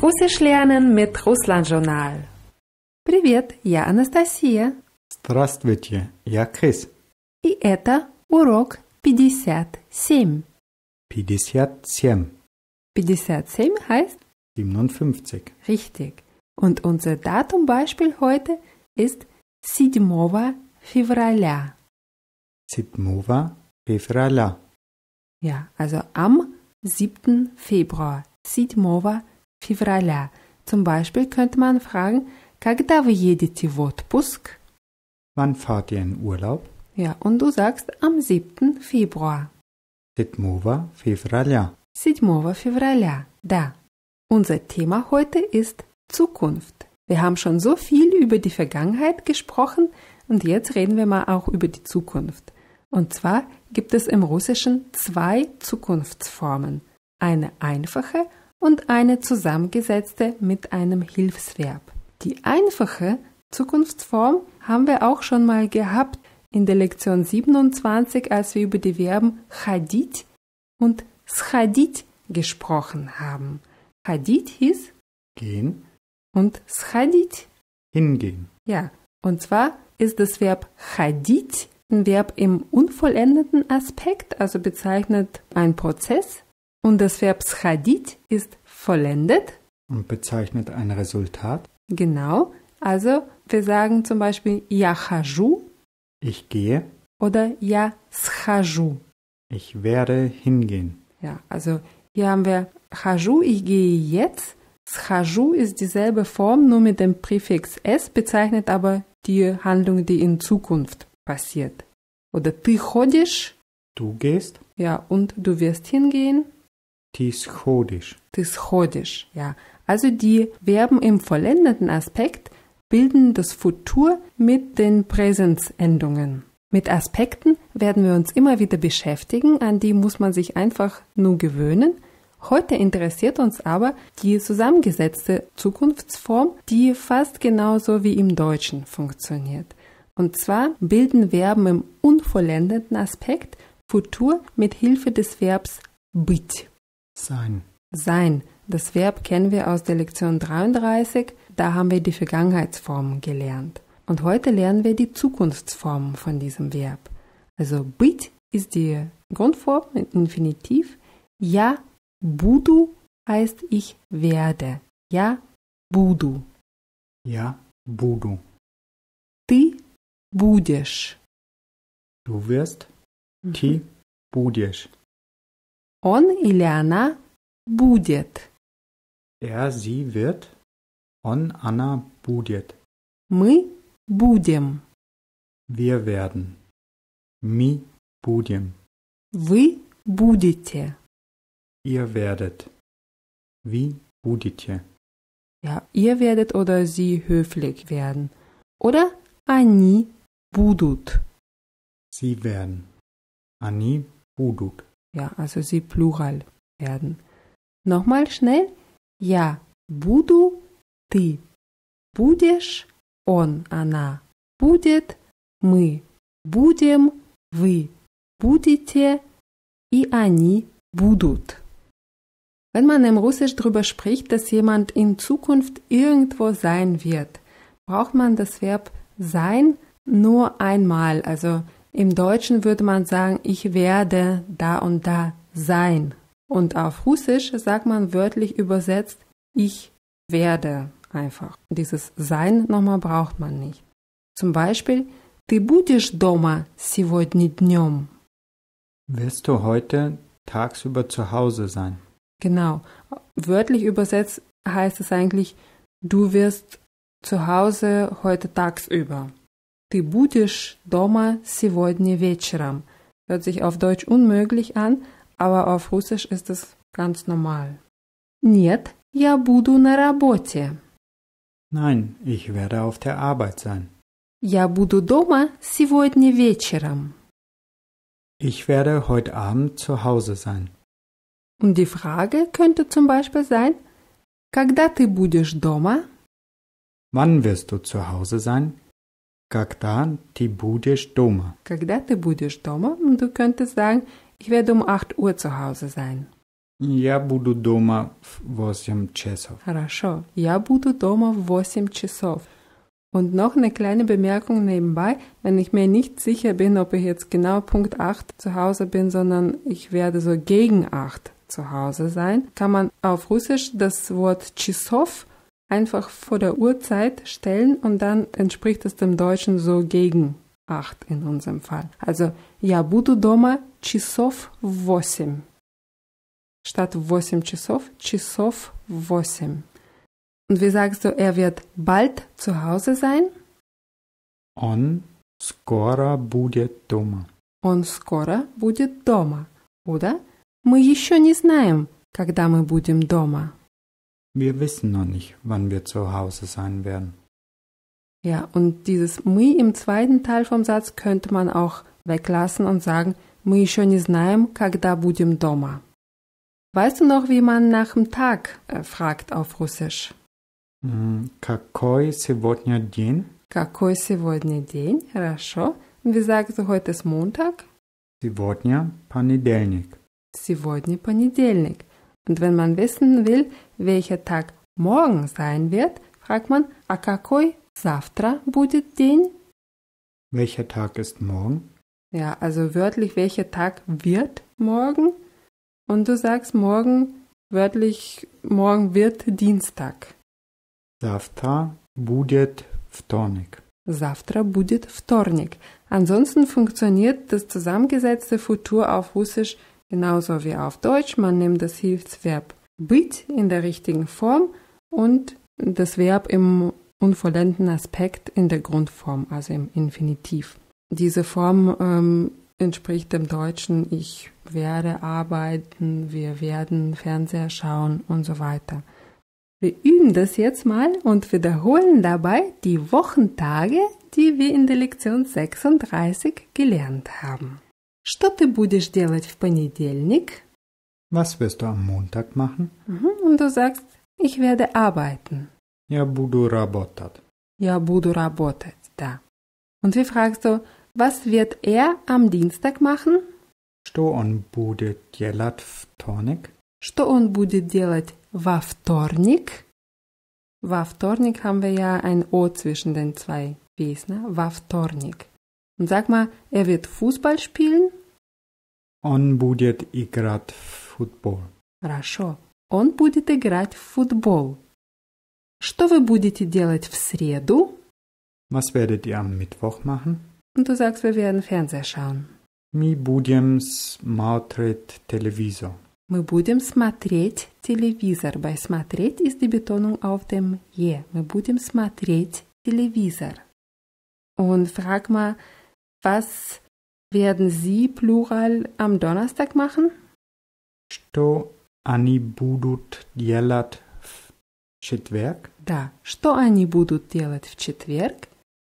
Russisch lernen mit Russland-Journal. Привет, я Анастасия. Здравствуйте, я Крис. И это урок 57. 57. 57 heißt 57. richtig. Und unser Datumbeispiel heute ist 7 февраля. 7 февраля. Ja, also am 7. Februar. 7 февраля. Zum Beispiel könnte man fragen, когда вы едете в отпуск? Wann fahrt ihr in Urlaub? Ja, und du sagst am 7. Februar. 7 февраля. 7 февраля, да. Unser Thema heute ist Zukunft. Wir haben schon so viel über die Vergangenheit gesprochen und jetzt reden wir mal auch über die Zukunft. Und zwar gibt es im Russischen 2 Zukunftsformen. Eine einfache und eine zusammengesetzte mit einem Hilfsverb. Die einfache Zukunftsform haben wir auch schon mal gehabt in der Lektion 27, als wir über die Verben ходить und сходить gesprochen haben. Ходить hieß Gehen, und сходить. hingehen. Ja, und zwar ist das Verb ходить ein Verb im unvollendeten Aspekt, also bezeichnet einen Prozess. Und das Verb сходить ist vollendet. Und bezeichnet ein Resultat. Genau, also wir sagen zum Beispiel я хожу Ich gehe, oder я схожу. ich werde hingehen. Ja, also hier haben wir хожу, ich gehe jetzt. Схожу ist dieselbe Form, nur mit dem Präfix s, bezeichnet aber die Handlung, die in Zukunft passiert. Oder ты ходишь, Du gehst, ja, und du wirst hingehen. ты сходишь. Ты сходишь, ja. Also die Verben im vollendeten Aspekt bilden das Futur mit den Präsensendungen. Mit Aspekten werden wir uns immer wieder beschäftigen, an die muss man sich einfach nur gewöhnen. Heute interessiert uns aber die zusammengesetzte Zukunftsform, die fast genauso wie im Deutschen funktioniert. Und zwar bilden Verben im unvollendeten Aspekt Futur mit Hilfe des Verbs быть. Sein. Sein. Das Verb kennen wir aus der Lektion 33, da haben wir die Vergangenheitsformen gelernt. Und heute lernen wir die Zukunftsformen von diesem Verb. Also быть ist die Grundform mit Infinitiv. Я буду heißt ich werde. Я буду. Ja, буду. Ты будешь. Du wirst, ты будешь. Он или она будет. Er, sie wird, on, она будет. Мы будем. Wir werden. Мы будем. Вы будете. Ihr werdet. Wie будете. Ja, ihr werdet oder sie höflich werden. Oder они будут. Sie werden. Они будут. Ja, also sie plural werden. Nochmal schnell. Я буду, ты будешь, он, она будет, мы будем, вы будете и они будут. Wenn man im Russisch darüber spricht, dass jemand in Zukunft irgendwo sein wird, braucht man das Verb sein nur einmal. Also im Deutschen würde man sagen, ich werde da und da sein. Und auf Russisch sagt man wörtlich übersetzt, ich werde einfach. Dieses Sein nochmal braucht man nicht. Zum Beispiel, ты будешь дома сегодня днем? Wirst du heute tagsüber zu Hause sein? Genau. Wörtlich übersetzt heißt es eigentlich, du wirst zu Hause heute tagsüber. Ты будешь дома сегодня вечером. Hört sich auf Deutsch unmöglich an, aber auf Russisch ist es ganz normal. Нет, я буду на работе. Nein, ich werde auf der Arbeit sein. Я буду дома сегодня вечером. Ich werde heute Abend zu Hause sein. Und die Frage könnte zum Beispiel sein, когда ты будешь дома? Wann wirst du zu Hause sein? Когда ты будешь дома? Когда ты будешь дома? Und du könntest sagen, ich werde um 8 Uhr zu Hause sein. Я буду дома в 8 часов. Хорошо. Я буду дома в 8 часов. Und noch eine kleine Bemerkung nebenbei, wenn ich mir nicht sicher bin, ob ich jetzt genau Punkt 8 zu Hause bin, sondern ich werde so gegen 8 zu Hause sein, kann man auf Russisch das Wort часов einfach vor der Uhrzeit stellen und dann entspricht es dem Deutschen so gegen 8 in unserem Fall. Also, я буду дома часов в 8. Statt 8 часов, часов 8. Und wie sagst du, er wird bald zu Hause sein? Он скоро будет дома. Он скоро будет дома. Oder? Мы еще не знаем, когда мы будем дома. Wir wissen noch nicht, wann wir zu Hause sein werden. Ja, und dieses мы im zweiten Teil vom Satz könnte man auch weglassen und sagen, мы еще не знаем, когда будем дома. Weißt du noch, wie man nach dem Tag fragt auf Russisch? Какой сегодня день? Какой сегодня день? Хорошо. Und wie sagst du, heute ist Montag? Сегодня понедельник. Сегодня понедельник. Und wenn man wissen will, welcher Tag morgen sein wird, fragt man, а какой завтра будет день? Welcher Tag ist morgen? Ja, also wörtlich, welcher Tag wird morgen? Und du sagst morgen, wörtlich, morgen wird Dienstag. Завтра будет вторник. Завтра будет вторник. Ansonsten funktioniert das zusammengesetzte Futur auf Russisch genauso wie auf Deutsch. Man nimmt das Hilfsverb быть in der richtigen Form und das Verb im unvollendeten Aspekt in der Grundform, also im Infinitiv. Diese Form entspricht dem Deutschen ich werde arbeiten, wir werden Fernseher schauen und so weiter. Wir üben das jetzt mal und wiederholen dabei die Wochentage, die wir in der Lektion 36 gelernt haben. Что ты будешь делать в понедельник? Was wirst du am Montag machen? Und du sagst, ich werde arbeiten. Я буду работать. Я буду работать, да. Und wie fragst du, was wird er am Dienstag machen? Что он будет делать в вторник? Что он будет делать во вторник? Во вторник haben wir ja ein O zwischen den zwei Ws, ne? Во вторник. Und sag mal, er wird Fußball spielen? Он будет играть в футбол. Хорошо. Он будет играть в футбол. Что вы будете делать в среду? Was werdet ihr am Mittwoch machen? Und du sagst, wir werden Fernseher schauen. Мы будем смотреть телевизор. Мы будем смотреть телевизор. Bei смотреть ist die Betonung auf dem je. Мы будем смотреть телевизор. Und frag mal, was werden Sie Plural am Donnerstag machen? Что они будут делать в четверг? Да. Что они будут делать в четверг?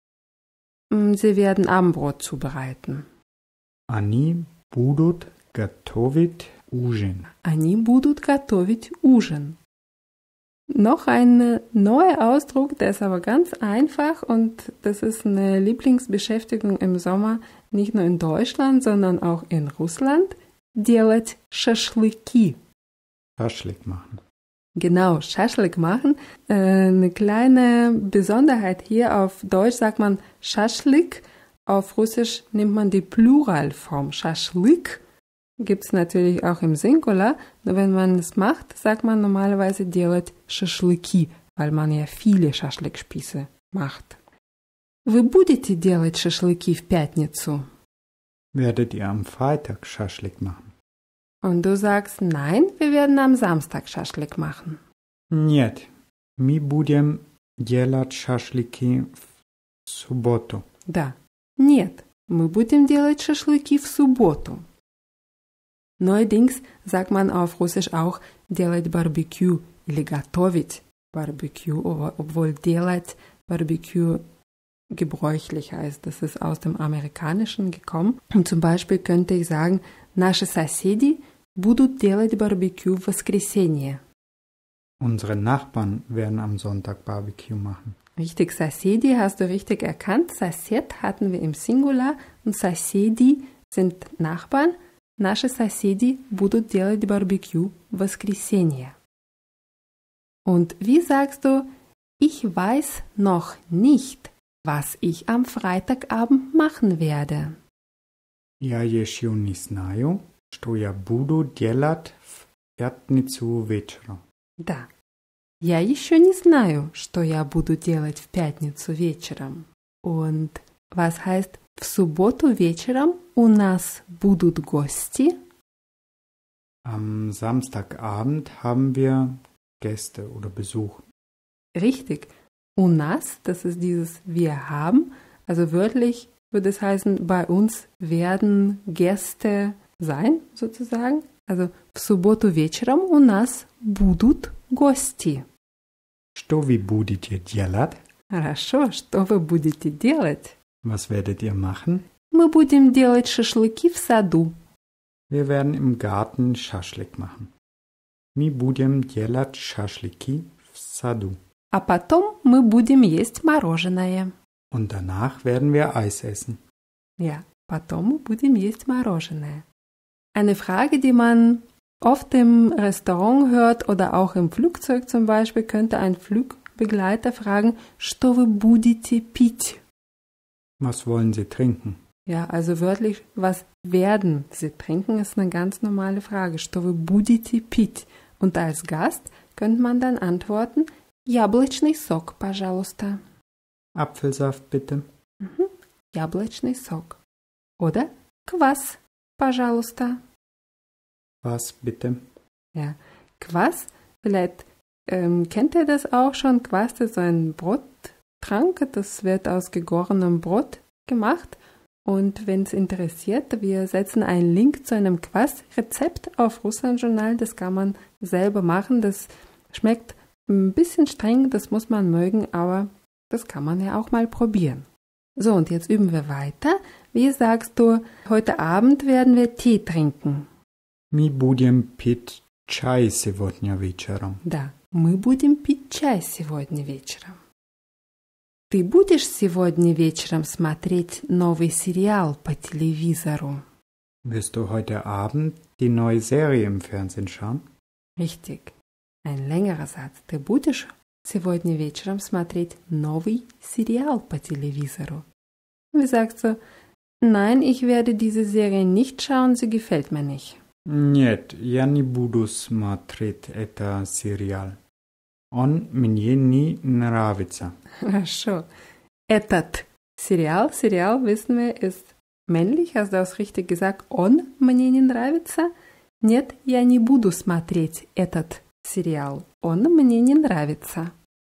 Sie werden Abendbrot zubereiten. Они будут готовить ужин. Они будут готовить ужин. Noch ein neuer Ausdruck, der ist aber ganz einfach und das ist eine Lieblingsbeschäftigung im Sommer, nicht nur in Deutschland, sondern auch in Russland. Делать шашлыки. Schaschlik machen. Genau, Schaschlik machen. Eine kleine Besonderheit hier, auf Deutsch sagt man Schaschlik, auf Russisch nimmt man die Pluralform Schaschlik. Gibt es natürlich auch im Singular, nur wenn man es macht, sagt man normalerweise делать шашлыки, weil man ja viele Schaschlikspieße macht. Вы будете делать шашлыки в пятницу? Werdet ihr am Freitag Schaschlik machen? Und du sagst, nein, wir werden am Samstag Schaschlik machen. Нет, мы будем делать шашлыки в субботу. Да, нет, мы будем делать шашлыки в субботу. Neuerdings sagt man auf Russisch auch делать Barbecue или готовить Barbecue, obwohl делать Barbecue gebräuchlicher ist. Das ist aus dem Amerikanischen gekommen. Und zum Beispiel könnte ich sagen, наши соседи будут делать Barbecue в воскресенье. Unsere Nachbarn werden am Sonntag Barbecue machen. Richtig, соседи hast du richtig erkannt. Сосед hatten wir im Singular und соседи sind Nachbarn. наши соседи будут делать барбекю в воскресенье. Und wie sagst du, ich weiß noch nicht, was ich am Freitagabend machen werde? Я еще не знаю, что я буду делать в пятницу вечером. Да. Я еще не знаю, что я буду делать в пятницу вечером. Und was heißt, в субботу вечером у нас будут гости? Am Samstagabend haben wir Gäste oder Besuch. Richtig. У нас, das ist dieses wir haben, also wörtlich würde es heißen, bei uns werden Gäste sein, sozusagen. Also в субботу вечером у нас будут гости. Что вы будете делать? Хорошо, что вы будете делать? Was werdet ihr machen? Мы будем делать шашлыки в саду. Wir werden im Garten Schaschlik machen. Мы будем делать шашлыки в саду. А потом мы будем есть мороженое. Und danach werden wir Eis essen. Ja, потом мы будем есть мороженое. Eine Frage, die man oft im Restaurant hört oder auch im Flugzeug zum Beispiel, könnte ein Flugbegleiter fragen, что вы будете пить? Was wollen Sie trinken? Ja, also wörtlich, was werden Sie trinken, ist eine ganz normale Frage. Что вы будете пить? Und als Gast könnte man dann antworten, яблочный сок, пожалуйста. Apfelsaft bitte. Яблочный сок. Oder квас, пожалуйста. Was bitte? Ja, Kvass, vielleicht kennt ihr das auch schon. Kvass ist so ein Brottrank, das wird aus gegorenem Brot gemacht. Und wenn es interessiert, wir setzen einen Link zu einem Kvass-Rezept auf Russland Journal. Das kann man selber machen. Das schmeckt ein bisschen streng, das muss man mögen, aber das kann man ja auch mal probieren. So, und jetzt üben wir weiter. Wie sagst du, heute Abend werden wir Tee trinken? Мы будем пить чай сегодня вечером. Да, мы будем пить чай сегодня вечером. Ты будешь сегодня вечером смотреть новый сериал по телевизору? Wirst du heute Abend die neue Serie im Fernsehen schauen? Richtig. Ein längerer Satz. Ты будешь сегодня вечером смотреть новый сериал по телевизору? Wie sagst du, nein, ich werde diese Serie nicht schauen, sie gefällt mir nicht. Нет, я не буду смотреть это сериал. Он мне не нравится. Хорошо. Этот сериал, wissen wir, ist männlich, hast du das richtig gesagt? Он мне не нравится? Нет, я не буду смотреть этот сериал. Он мне не нравится.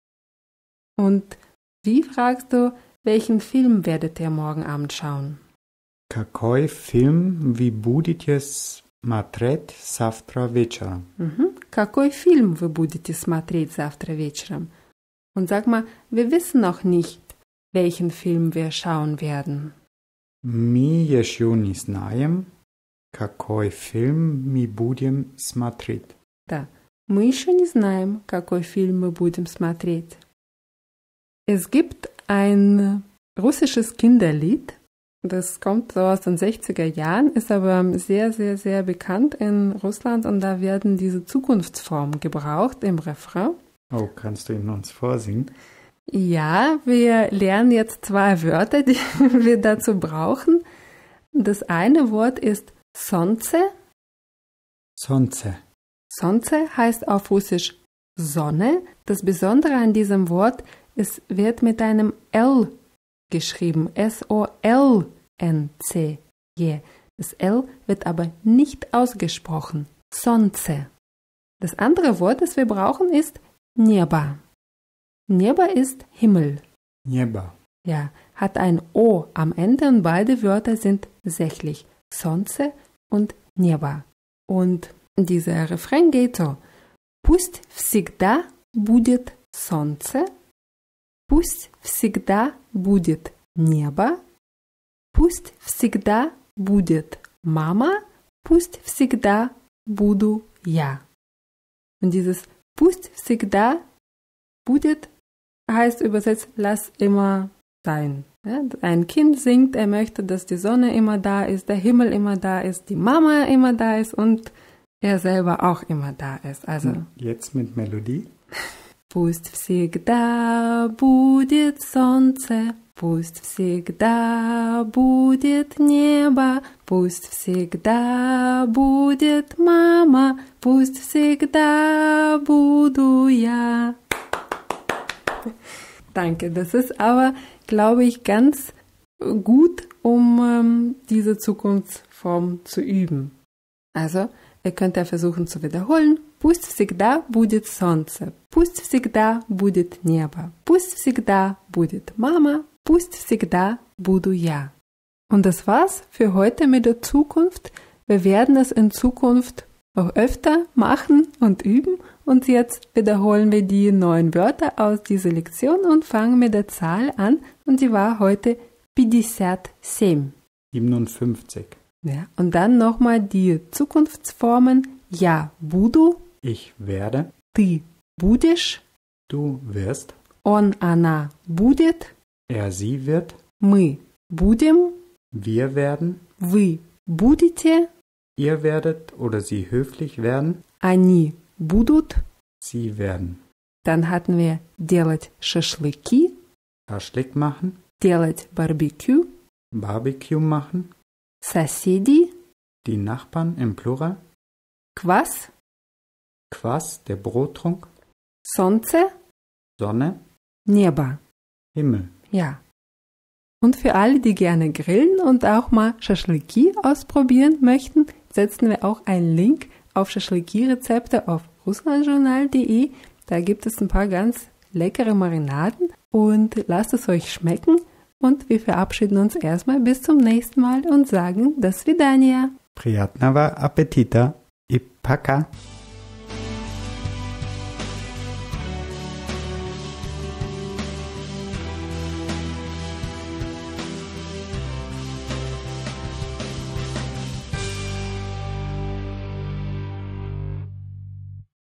Und wie fragst du, welchen Film werdet ihr morgen Abend schauen? Какой фильм вы будете смотреть завтра вечером? Какой фильм вы будете смотреть завтра вечером? Und sag mal, wir wissen noch nicht, welchen Film wir schauen werden. Мы еще не знаем, какой фильм мы будем смотреть. Да, мы еще не знаем, какой фильм мы будем смотреть. Es gibt ein russisches Kinderlied, das kommt so aus den 60er Jahren, ist aber sehr, sehr, sehr bekannt in Russland und da werden diese Zukunftsformen gebraucht im Refrain. Oh, kannst du ihn uns vorsingen? Ja, wir lernen jetzt 2 Wörter, die wir dazu brauchen. Das eine Wort ist Sonce. Sonce. Sonce heißt auf Russisch Sonne. Das Besondere an diesem Wort, es wird mit einem L geschrieben. S-O-L-N-C-E. Das L wird aber nicht ausgesprochen. Sonce. Das andere Wort, das wir brauchen, ist Neba. Neba ist Himmel. Neba. Ja, hat ein O am Ende und beide Wörter sind sächlich. Sonce und Neba. Und dieser Refrain geht so. Пусть всегда будет солнце, пусть всегда будет небо, пусть всегда будет мама, пусть всегда буду я. Und dieses пусть всегда будет heißt übersetzt, lass immer sein. Ja, ein Kind singt, er möchte, dass die Sonne immer da ist, der Himmel immer da ist, die Mama immer da ist und er selber auch immer da ist. Also Jetzt mit Melodie. Пусть всегда будет солнце, пусть всегда будет небо, пусть всегда будет мама, пусть всегда буду я. Danke, das ist aber, glaube ich, ganz gut, um diese Zukunftsform zu üben. Also, ihr könnt ja versuchen zu wiederholen. Пусть всегда будет солнце, пусть всегда будет небо, пусть всегда будет мама, пусть всегда буду я. Und das war's für heute mit der Zukunft. Wir werden es in Zukunft auch öfter machen und üben. Und jetzt wiederholen wir die 9 Wörter aus dieser Lektion und fangen mit der Zahl an. Und die war heute 57. 57. Ja, und dann nochmal die Zukunftsformen. Я буду, Ich werde, ты будешь, du wirst, он, она будет, er, sie wird, мы будем, wir werden, вы будете, ihr werdet oder sie höflich werden, они будут. sie werden. Dann hatten wir делать шашлыки, Schaschlik machen, делать барбекю, Barbecue machen, соседи, die Nachbarn im Plural, квас, Quass, der Brottrunk, солнце, Sonne, небо. Himmel. Ja. Und für alle, die gerne grillen und auch mal Schaschliki ausprobieren möchten, setzen wir auch einen Link auf Schaschliki-Rezepte auf russlandjournal.de. Da gibt es ein paar ganz leckere Marinaden und lasst es euch schmecken. Und wir verabschieden uns erstmal bis zum nächsten Mal und sagen До свидания. Приятного аппетита и пока!